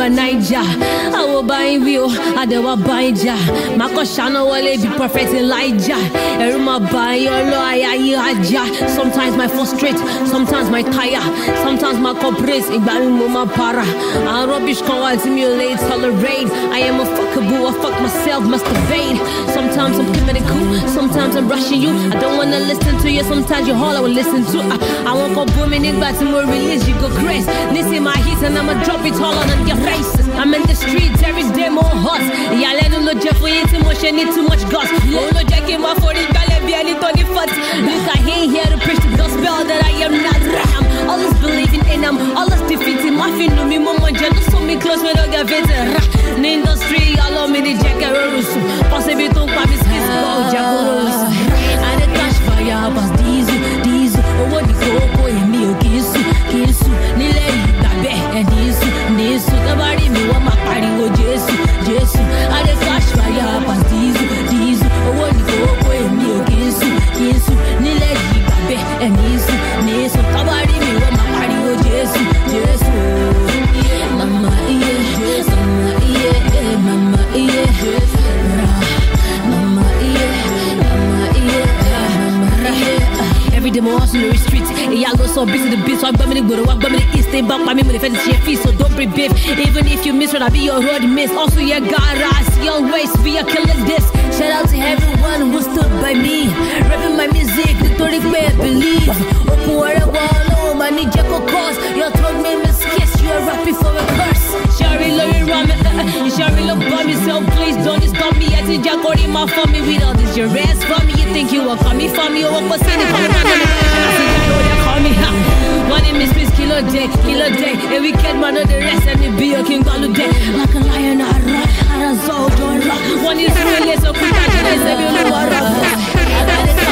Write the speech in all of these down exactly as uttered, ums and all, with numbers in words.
River Niger. I will buy you, I will buy ya. Mako Shana will be prophet Elijah. Eruma buy your lawyer. Sometimes my frustrate, sometimes my tire, sometimes my corporate. Igbami mama para. I rubbish can simulate, tolerate. I am a fuckaboo, I fuck myself, masturbate. Sometimes I'm committing cool, sometimes I'm rushing you. I don't wanna listen to you, sometimes you're all I will listen to. I, I won't go booming in but more release, you go crazy. This is my hits and I'ma drop it all on your faces. I'm in the streets every day more hot. Yeah, let them know Jeff, we ain't too much, you need too much gas. Oh no, Jack in my forty, be any twenty foot. Look, I ain't here to preach the gospel that I am not. I'm always believing in I'm always defeating. My fin no me mama just so me close when I get better. The industry, allow me the jack rusu. Possibly don't pop his kids go jack rusu. And the cash fire was diesel, diesel. Oh, what the go in me, kisu, kisu. Nile babe, and diesel, diesel. The body me want my party go jesu, jesu. And the cash fire was diesel, diesel. Oh, what the go in me, kisu, kisu. Nile babe, and diesel, diesel. The body me want my party go jesu, jesu. Mama, yeah, mama, yeah, mama, yeah, mama, yeah, mama, yeah, mama, yeah. Every day more on the streets, y'all go so busy the beat, so I'm bumming the good, I'm bumming the east, stay back by me when they finish your feet, so don't be beef. Even if you miss what I be your road miss. Also, your garage, young ways, be a killer this. Shout out to everyone who stood by me, rapping my music, the thirty way I believe. Open where I want, my ninja go cause. You told me miss kiss, you're rapping for a curse. Sherry, Larry, Ramen, uh, you Sherry, look by me, so please don't stop me. I think Jack already my for me with all this, your ass for me. You think you will call me for me, or what was in it? Call me, ha. One in Miss Miss Kilo Day, Kilo Day. A weekend man of the rest, and it be a king all day. Like a lion, I run, I run so don't rock. One is really so quick, I can say, you know what I'm I got it,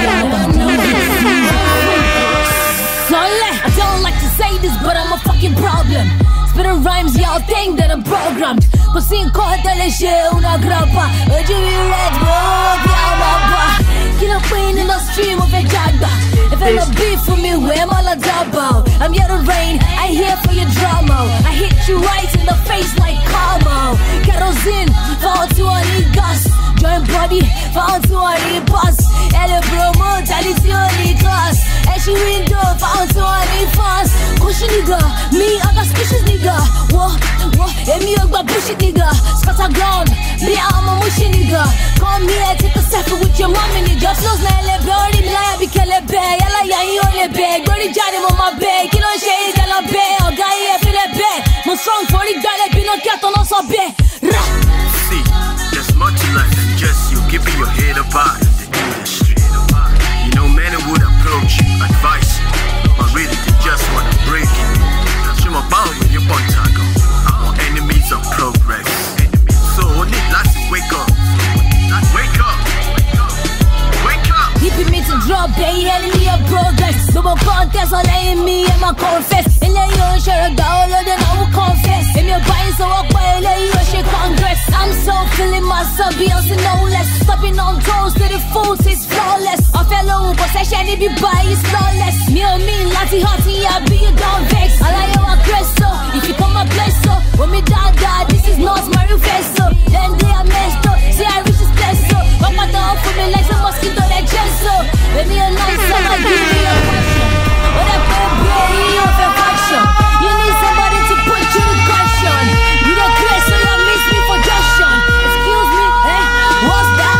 I don't like to say this, but I'm a fucking problem. Spitting rhymes, y'all think that I'm programmed. But seeing caught the shit, una grappa. Would you be red, bro? Kill a pain in the stream of a jagba. If I'm a beef for me, where am I double? I'm here to rain, I here for your drama. I hit you right in the face like karma. Kerosene, fall to a gas. Join body, fall to a bus. Elle promo, tally to a class. And she window, fall to a fast. Cushy nigga, me, I got species nigga. Whoa, whoa, and me, I got bushy nigga. Scatter ground, me, I'm a mushy nigga. Come here, take a selfie with your mommy nigga. Flows na ele brody, me like be kele bay. Yala ya yi ole bay. Brody Johnny on my bay. Kilo shade, yala bay. Oh, guy here, feel it bay. Mon strong for the guy, let be no cat on us a bay. See, there's much in life than just you giving your head about the industry. You know, many would approach you, advise you, but really they just wanna break you. Show my bound when you're on tackle. Our enemies are progress. So only last wake up. Wake up. Wake up. Keeping me to drop, they enemy of progress. No more contest, all letting me and my confess. And let you share a dollar, then I will confess. And you're buying so up, I let you share congress. I'm so feeling myself, Beyonce no less. Stopping on toes to the fools, it's flawless. A fellow possession, if you buy, it's flawless. Me and me, Lati Hottie, I be a down vex. I like you, I press so. If you come, I bless so. When me die, die, this is not my reverso. Then they are messed up, see I reach this place so. But my dog for me like some mosquito, like Chesso. Let me a nice song, I give me a question. What a baby, you have a faction. You need somebody to put you to question. You don't care, so you miss me for Joshon. Excuse me, eh? What's that?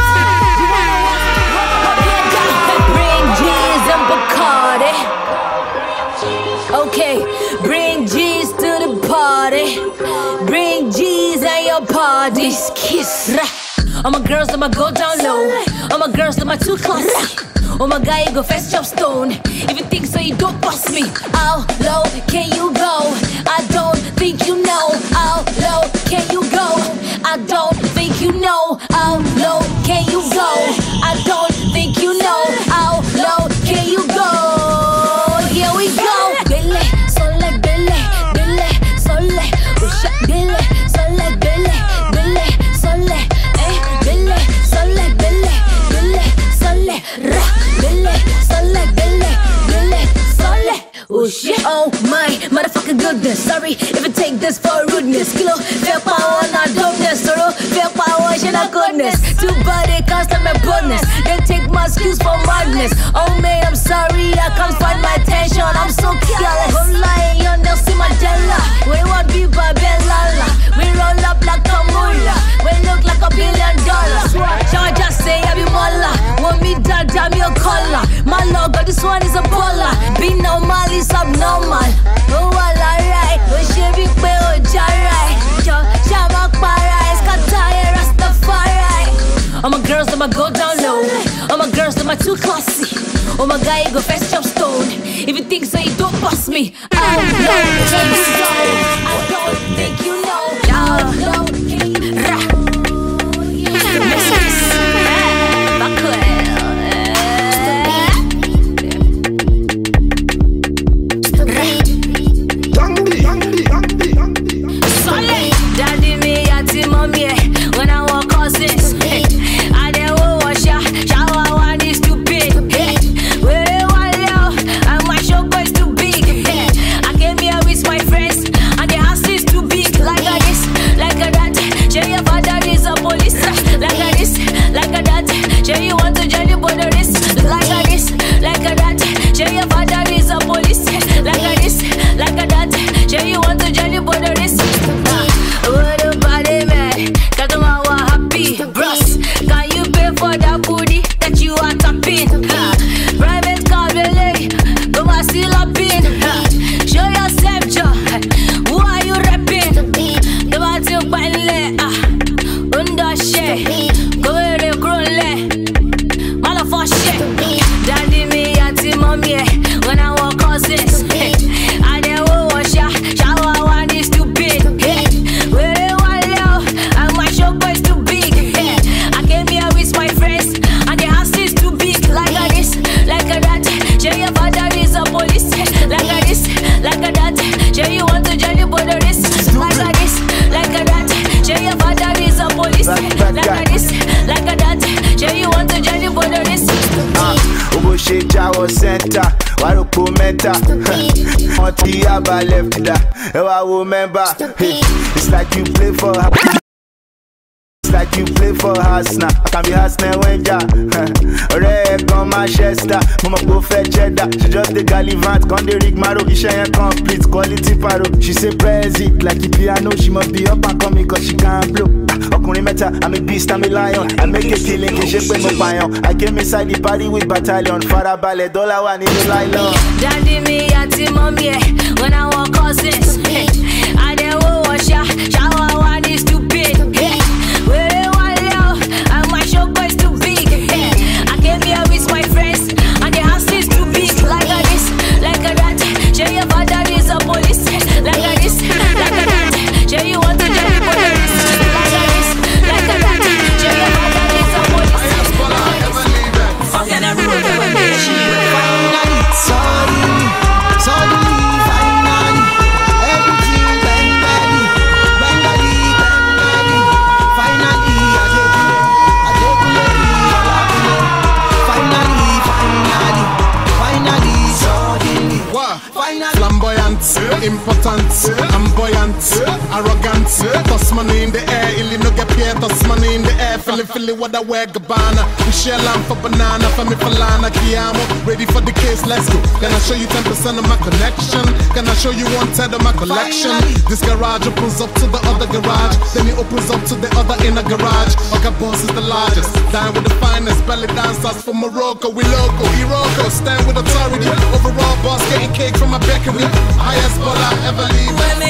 Bring G's and Bacardi. Okay, bring G's to the party. Bring G's and your party. Kiss. All my girls, let my go down low. All my girls, let my too classy. Oh my guy, you go fast chop stone. If you think so, you don't bust me. How low can you go? I don't think you know. How low can you go? I don't think you know. How low can you go? I don't think you know. How low can you go? Here we go. Dele, sole, dele, dele, sole. Push up, dele, sole, dele, dele, sole. Eh, dele, sole, dele, dele, sole. Ra. Oh shit, oh my, motherfucking good goodness. Sorry if I take this for rudeness. Kilo, fair power, not dopeness. Sorrow, fair power, shit, not goodness. Too bad they can't stop my bonus. They take my skills for madness. Oh man, I'm sorry, I can't find my attention. I'm so careless. I'm lying on Nelson Mandela. We want be by Bellala. We roll up like a mullah. We look like a billion dollars. Y'all just say I be mullah. Want me down, damn your collar. My logo, this one is a baller. Be normal is abnormal. Oh, well, alright. We should be pay oh, jarrai. Shama Parai, Skataya, Rastafari. All my girls, I'ma go down low. All my girls, I'ma too classy. Oh my guy, you go fetch up stone. If you think so, you don't bust me. I don't know. I don't think you know. No, no. Rah. Daddy, me, yati, mommy, when I walk cousins. I don't wash ya, shower one is too big. Where they want low, and my show is too big. I came here with my friends, and the house is too big. Like a this, like a that. Say your father is a police. Like a this, like a that. Say you want to join the borderist. Like a this, like a that. Say your father is a police. Like a this, like a that. Say you want to join the borderist. What about it, man? Cause I'm all happy. Bros, can you pay for that booty that you are tapping? Ha. Private car, really? Go and still up in. Show yourself, Joe. Who are you rapping? The battle pile, ah, under share. Go where they grow, mala for shit. Daddy, me, yati, mommy, when I walk cousins. I don't wash ya, shower one is too big. Where they want low, and my show is too big. I came here with my friends, and the house is too big. Like a this, like a that. Say your father is a police. Like a this, like a that. Say you want to join the borderist. Like a this, like a that. Say your father is a police. Like a this, like a that. Say you want to join the borderist. Ubo Sheja was center, Warupo Meta. On the Abba left that, I will remember. It's like you play for her. It's like you play for Hasna. I can be Hasna when ya. Red on Manchester, Mama go fetch cheddar. She just the Gallivant, con the rig Maro, she ain't complete quality paro. She say praise it like the piano, she must be up and coming cause she can't blow. Okuni Meta, I'm a beast, I'm a lion. I make a killing, she pay my payon. I came inside the party with battalion. Farah ballet, dollar one in the nylon. Daddy, me, yati, mommy, when I walk cousins. I don't wash ya, shower one is too big. Where they want low, and my show is too big. I came here with my friends, and the house is too big. Like a this, like a that. Say your father is a police. Like a this, like a that. Say you want to join the police. Like a this, like a that. Say your father is a police. How can I rule the nation? Finally, suddenly, suddenly, finally, everything bang bang, bang bang, bang bang. Finally, I did I did finally, finally, finally, suddenly. What? Finally. Flamboyant, important, amboyant, arrogant. Toss money in the air, illy no get paid. Toss money in the air, feeling feeling what I wear Gabbana. We share lamp for banana, for me for lana, Kiamo. Ready for the case, let's go. Can I show you ten percent of my connection? Can I show you one third of my collection? This garage opens up to the other garage, then it opens up to the other inner garage. Oga Boss is the largest, dine with the finest, belly dancers from Morocco. We local, Iroko, stand with authority. Overall boss, getting cake from my bakery. Highest baller ever leave.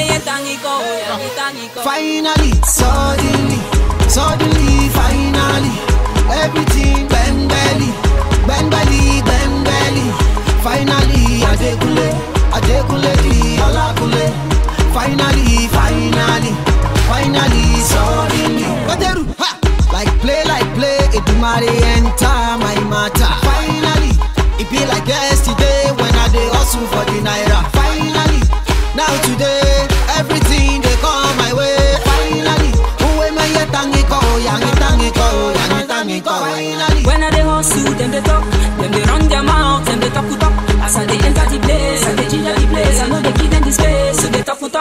Finally, suddenly, suddenly, finally, everything bang belly, bang belly, bang belly. Finally, adekule, adekule di alakule. Finally, finally, finally, suddenly. Kaderu, ha! Like play, like play, it do my enter my matter. Finally, it be like yesterday when I dey hustle for the naira. Finally, now today, everything they come my way. Finally, who am I? Tangi ko, yangi tangi ko, yangi tangi ko. Finally, when I dey hustle, them they talk, them they run their mouth, them they talk to talk. As I dey enter the place, I dey ginger the place, I know they give them the space, so they talk to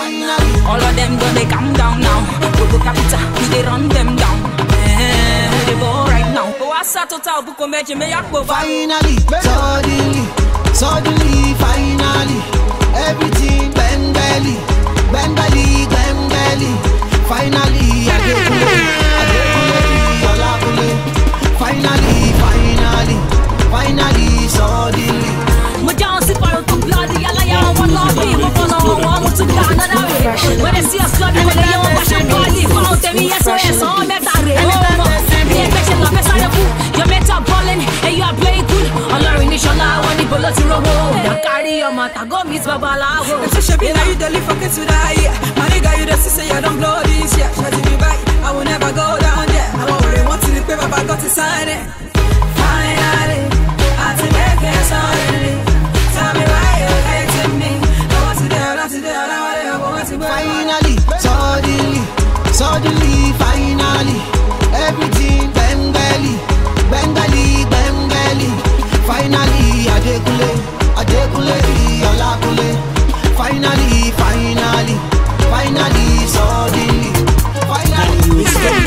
Finally. All of them gonna calm down now. We go capital, we they run them down. Eh, they go right now. Oh, I sat to talk, buko meje me yakbo. Finally, suddenly, suddenly, finally, everything bend belly, bend belly, bend belly. Finally, I get kule, I get kule, yola kule. Finally, finally, finally, suddenly. My down si paro to bloody, yala yala one love me, my follow one to Canada. When they see us clubbing, when they young wash and body, found them yes or yes, all that are the infection of the food. You're metaboling and you are playing good. All our initial law, when the bullet to roll, you carry your mata, go miss Babalago. It's a shame now you don't live for kids to die. My nigga, you just say you don't blow this, yeah. Try to be back, I will never go down there. I won't really want to the paper, but I got to sign it. Finally, I have to make it suddenly. Tell me why you hating me. I want to do, I want to do, I want to do. Finally, suddenly, suddenly, finally, everything bend belly, bend belly, bend belly. Finally, I dey kule, I dey kule, yola kule. Finally, finally, finally, suddenly, finally.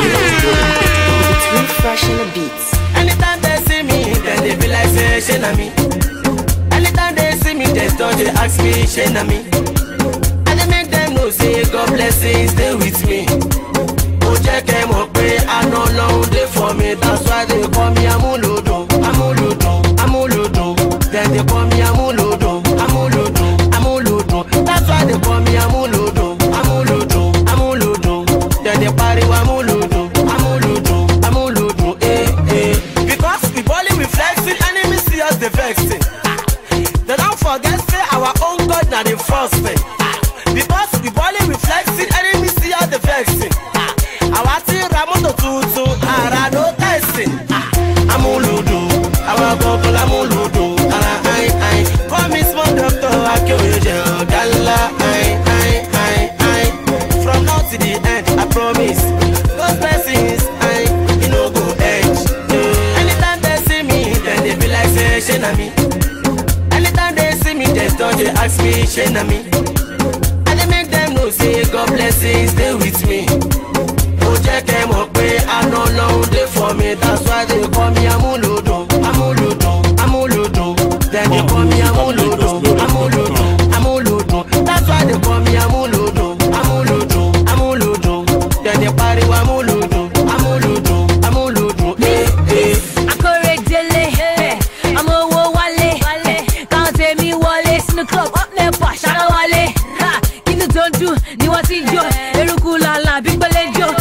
It's refreshing the beats. Anytime they see me, then they be like say, she na me. Anytime they see me, they don't they ask me, she na me. And they make them know say God blessings stay with me. Oh, check them up, pray I know long day for me. That's why they call me Amuludo, Amuludo, Amuludo. Then they call me Amuludo, Amuludo, Amuludo. That's why they call me Amuludo, Amuludo, Amuludo. Then they party Amuludo, Amuludo, Amuludo. Eh, eh. Because we balling, we flexing, enemies see us, they vexing. They don't forget say our own God now the first thing. Because we balling, we flexing, enemies see us, they vexing. Our team Ramoto Tutu, Ara no testing. Amuludo, our couple Amuludo, Ara I I. Come Miss Mon Doctor, I kill you, Gala I I I I. From now to the end, I promise. Those blessings, I you know go edge. Anytime they see me, then they be like say, she na me. Anytime they see me, they don't they ask me, she na me. And they make them know say God blessings stay with me. Check them up, pray I know long day for me. That's why they call me Amuludo, Amuludo, Amuludo. Then they call me Amuludo, Amuludo, Amuludo. That's why they call me Amuludo, Amuludo, Amuludo. Then they party Amuludo, Amuludo, Amuludo. Eh, eh. I correct delay, I'm a wo wale. Can't tell me wale, in the club, up there, pass, I wale. Ha, you don't do, you want to enjoy. Erukula la, big balejo.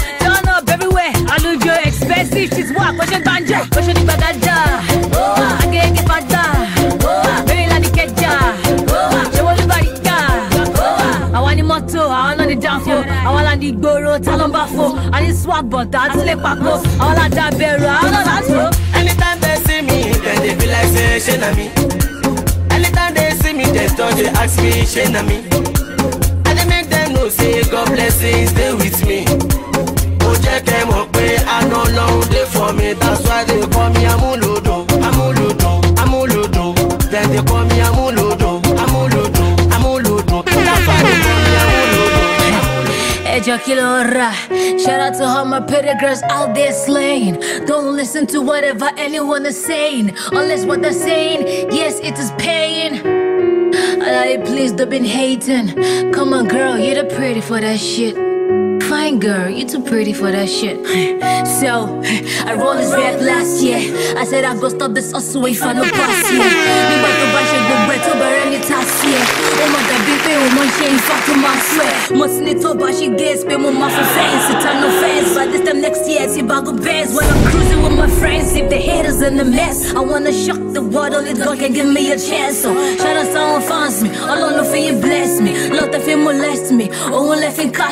Expensive, she's walk, what's your banja? What's your bagada? I get it bada. Very like the keja. She want the barita. I want the motto, I want the danfo. I want the goro, talambafo. I need swag, but that's the paco. I want that berry, I want that so. Anytime they see me, then they be like, say, she na me. Anytime they see me, they don't they ask me, she na me. And they make them know, say, God blessings stay with me. Check them up, pray I know long day for me. That's why they call me Amuludo, Amuludo, Amuludo. Then they call me Amuludo, Amuludo, Amuludo. That's why they call me Amuludo. Ejaculora. Shout out to all my pretty girls out there slaying. Don't listen to whatever anyone is saying, unless what they're saying, yes, it is pain. I please don't been hating. Come on, girl, you're too pretty for that shit. Fine girl, you too pretty for that shit. So, I rolled this rap last year. I said I go stop this hustle if I no pass here. Me want to buy shit good bread to bury any task here. Oh my god, big pay with my shame, fuck to my sweat. Must need to buy she gets pay with my fans. It's time no fans, but this time next year, it's about go bands. When I'm cruising with my friends, if the haters in the mess, I wanna shock the world, only God can give me a chance. So, shout out someone finds me, all on the thing you bless me. Lot of him molest me, oh, one left and cost me.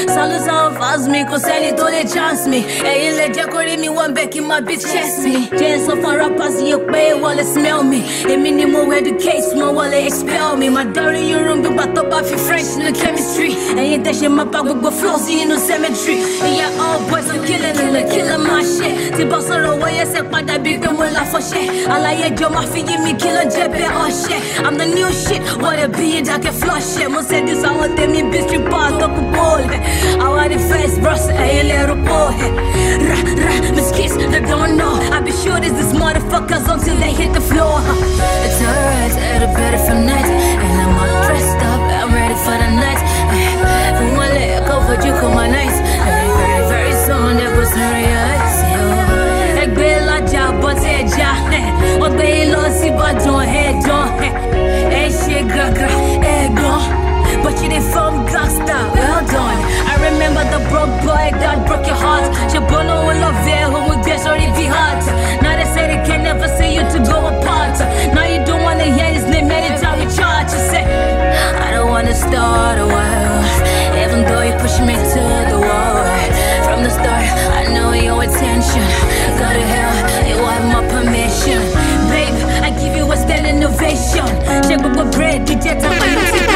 Salutes and fast me, cause any to the chance me. Hey, you let Jacori me one back in my bitch chest me. Just so far rappers, you pay, while they smell me. A minimum educate, small while they expel me. My dirty you room, be back up off your French in the chemistry. And you dash my back with flows in the cemetery. And yeah, all boys are killing and they're killing my shit. The boss of the way I said, but I big them will laugh for shit. I like your my feet, give me killer jet, oh shit. I'm the new shit, what a beard, I can flush shit. Most said this, I want them in bitch, part of the ball. I want the face, bros, a little boy. Rah, rah, miss kiss, they don't know. I be sure this is motherfuckers until they hit the floor. It's alright, I had a better from night. And I'm all dressed up, I'm ready for the night. From one leg, covered you, come on nice. Very, very, very soon, that was serious. Ek bela job, but hey, job. What they lost, but don't head, don't hey, shit, gra gra, hey, go. But you did from Gangsta, well done. I remember the broke boy that broke your heart. She bono will love there, who would guess already be hot. Now they say they can never see you to go apart. Now you don't wanna hear his name anytime we charge. You say, I don't wanna start a war, even though you push me to the wall. From the start, I know your attention. Go to hell, you have my permission. Babe, I give you a standing ovation. Check up a bread, D J time my music.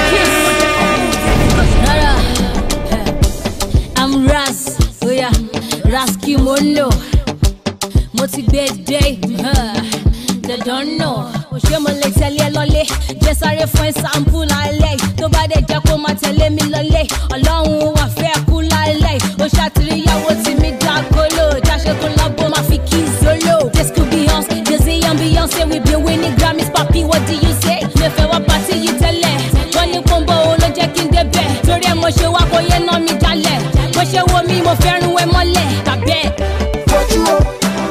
I'm Ras, oh yeah, Ras Kimono. Motivate day, they don't know. Show me like tell you lolly. Just a reference sample I lay. Nobody just come and tell me lolly. Along with a fair cool I lay. Oh shatri ya what's in me dark color. Dash a collabo ma fi kiss solo. This could be us, Jay-Z and Beyonce. We be winning Grammys, papi. What do you say? Me fe wa party you tell it. When you combo no jack in the bed. Tori mo show wa ko ye no mi jale. Mo show wo mi mo ferun we mole. Tabe. What you want?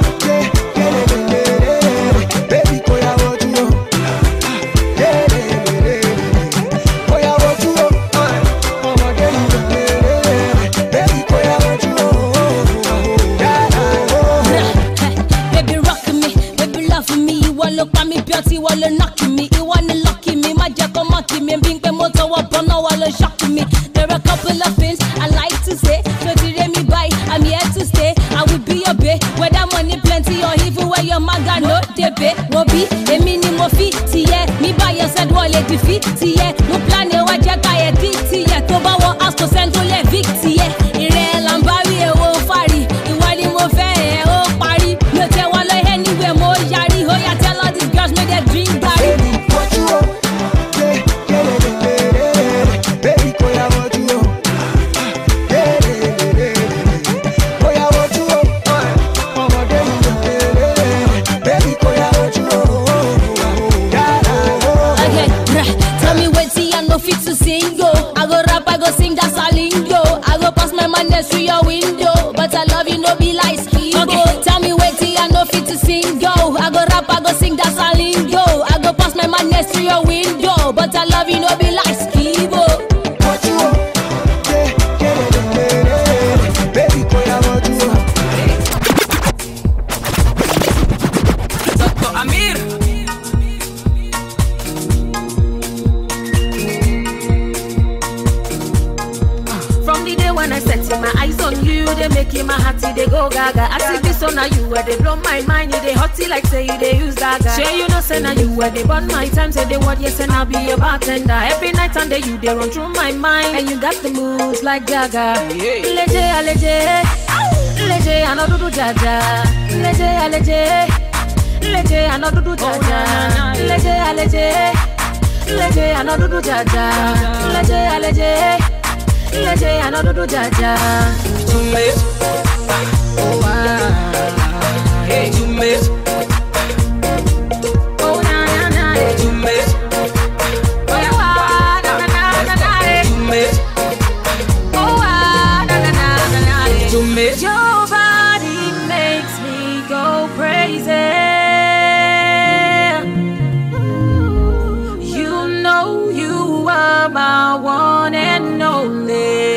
There are a couple of things I like to say. So today me buy, I'm here to stay. I will be your bae, whether money plenty or even where your maga no debe. Wobi, a minimum fee, tiye. Me buy your said wallet defeat, tiye. No plan e waja kaya dik, tiye. Toba wa ask to send to le vic, tiye. Ire lambari e wo fari. Iwali mo fe e o pari. No te walo anywhere mo yari. Oh ya tell all these girls make their drink bari. What you want? Through your window, but I love you, no be like skibo. Okay, tell me wait till I know fit to sing, go. I go rap, I go sing, that's a lingo. I go pass my madness through your window, but I love you, no be like skibo. What you want? Yeah, yeah, yeah, yeah. Baby, boy, I want you. Doctor Amir. From the day when I set my eyes on you, they make my hearty, they go gaga. I see this on you where they blow my mind, you they hotty like say you they use dagger. Say you know say now you where they burn my time, say they what yes and I'll be a bartender. Every night and day you they run through my mind, and you got the moves like Gaga. Leje aleje, leje I know do do jaja. Leje aleje, leje I know do do jaja. Leje aleje, leje I know do do jaja. Leje aleje. Leje I know do do jaja. To miss, oh ah, hey to miss, oh na na na, to miss, oh ah na na na na na, to miss, oh ah na na na na na, to miss. Your body makes me go crazy. You know you are my one and only.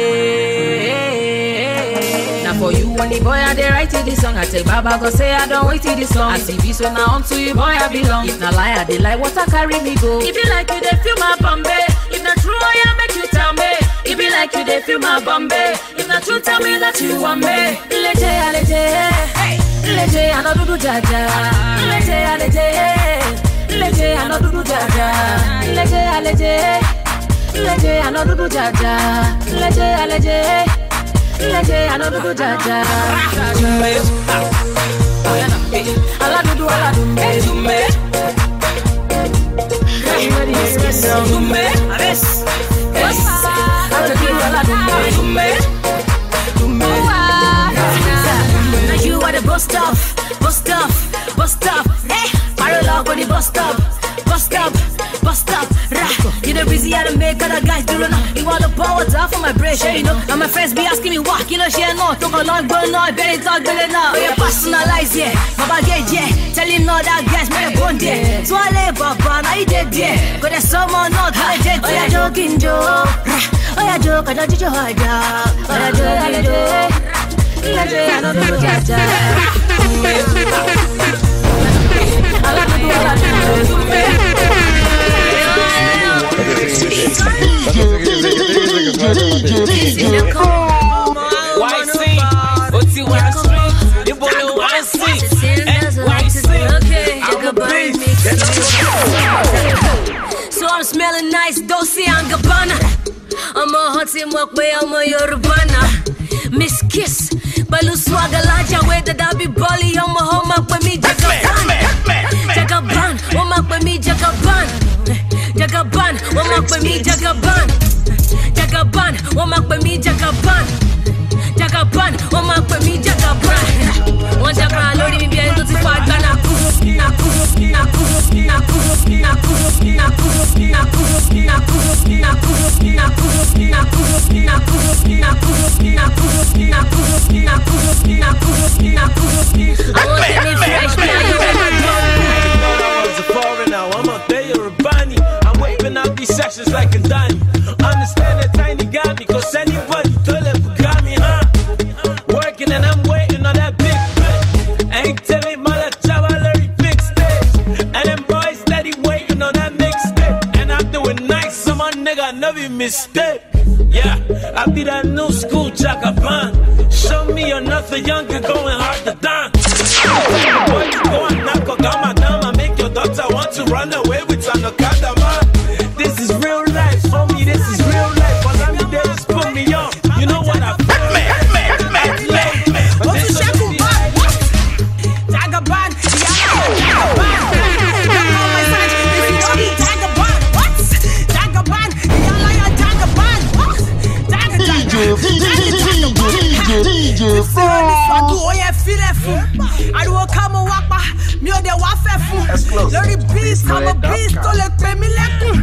For you when the boy I dey write this song, I tell Baba go say I don't wait till this song. I see this so now on to you boy I belong. If not lie I dey like what I carry me go. If you like you dey feel my Bombay. If not true I make you tell me. If you like like you, they feel my Bombay. If not true, tell me that you want me. Leje, leje, leje, I know do do jaja. Leje, leje, leje, I know do do jaja. Leje, leje, leje, I know do do jaja. Leje, leje, leje, I know do do jaja. Ala do do, ala do me, do me. Do me, yes, yes. Ala do ala do me, do me. Now you are the bus stop, bus stop, bus stop. Hey, parallel on the bus stop, bus stop, bus stop. You the busy how to make other guys do it. You want the power off for my brain, you know. And my friends be asking me what, you know, she no. Talk a long burn now, better talk better now. Oh, you personalize, yeah. Baba get, yeah. Tell him no that guys, my bond, yeah. So I lay Baba, now you dead, yeah. Cause there's someone not I dead. Oh, you're joking, Joe. Oh, you're joking, I don't teach you hard, yeah. Oh, you're joking, Joe. I don't do that, I like to do all that. Y C, what's you want to speak? You boy don't want to see. Y C, I'm a beast. So I'm smelling nice, Dolce and Gabbana. I'm a hot team walk way, I'm a Yorubana. Miss Kiss, Balu Swagalaja, where the Dabi Bali, I'm a home up with me, Jagaban. Jagaban, home up with me, Jagaban. Jagaban, home up with me, Jagaban. Jagaban, home up with me, Jagaban. Jagaban, home up with me, Jagaban. One Jagaban, Lord, me be able to fight, Naku, Naku, Naku, Naku, Naku, Naku, Naku, Naku, Naku, Naku, I want to be fresh, I was a foreigner, I'm a day or a bunny. I'm waving out these sections like a dime. Understand that tiny got me, cause anybody told it got me, huh? Working and I'm waiting on that big bitch. Ain't telling my left job, I learned big stage. And them boys steady waiting on that mixtape. And I'm doing nice, so my nigga never mistake. Yeah, I be that new school Jagaban. Show me another younger going hard to dance. Boy, you go and knock a gamma down and make your daughter want to run away with an Okadama. This is real life, for me this is real life. Cause I'm there, just put me on. You know what I feel? What's the shampoo bag? What? Jagaban, Jagaban. Don't know my son, if you know me, Jagaban. What? Jagaban, Jagaban, Jagaban. What? Jagaban, Jagaban. D J Frost. Oh yeah, feel it fool. I do come and walk by. Me or the waffle fool. Larry Beast, I'm a beast. Don't let me let you.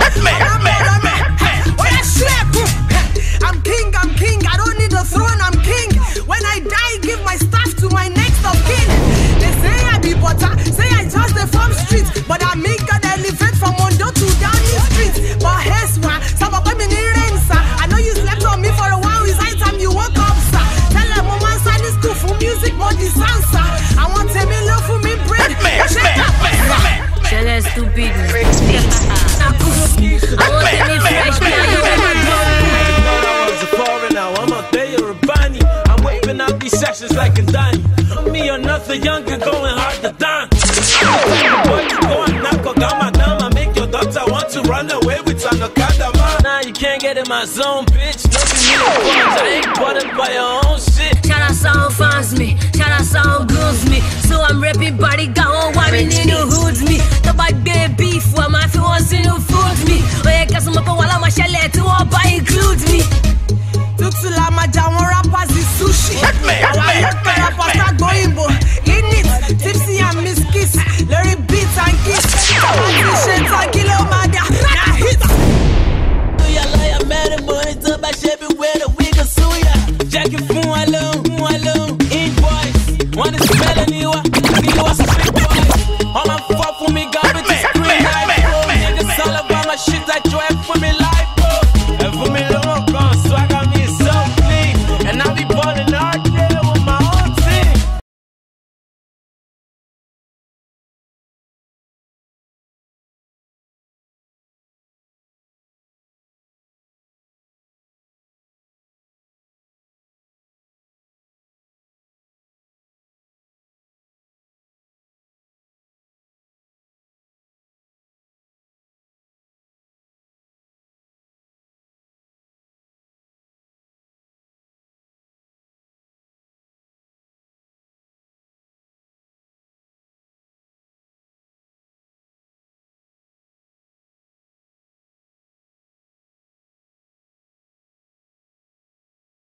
I'm king, I'm king. I don't need a throne, I'm king. When I die, give my staff to my next of kin. They say I be butter, say I just the farm street, but I make an elevate from Mondo to down the street. But here's why, some of them in the rain, sir. I know you slept on me for a while, it's high time you woke up, sir. Tell them mama son is good for music, but the sound, sir. I want to me love for me bread. Shut up, Shut up, stupid. I want to be fresh, I was a foreigner, I'm a day or a bunny. I'm waving out these sections like a dime. Me or nothing younger going hard to dance. Boy, you go and knock a gamma down and make your daughter want to run away with an Okadama. Nah, you can't get in my zone, bitch. Nothing you funds, I ain't bothered by your own shit. Shout out sound fans me, shout out sound girls me. So I'm rapping body down, why me need no hoods me. The bad baby beef, why my few wants to know food me. Oh yeah, cause I'm up while I'm a chalet to all buy include me. Tutu la majawan rappers is sushi. Our local rappers start going bo. In it, Tipsy and Miss Kiss, Larry Beats and Kiss. Shit and kill your mother. Now hit. Do ya lie, I'm mad at money, talk about everywhere the wig or suya. Jackie Fun alone, alone, in boys. Wanna smell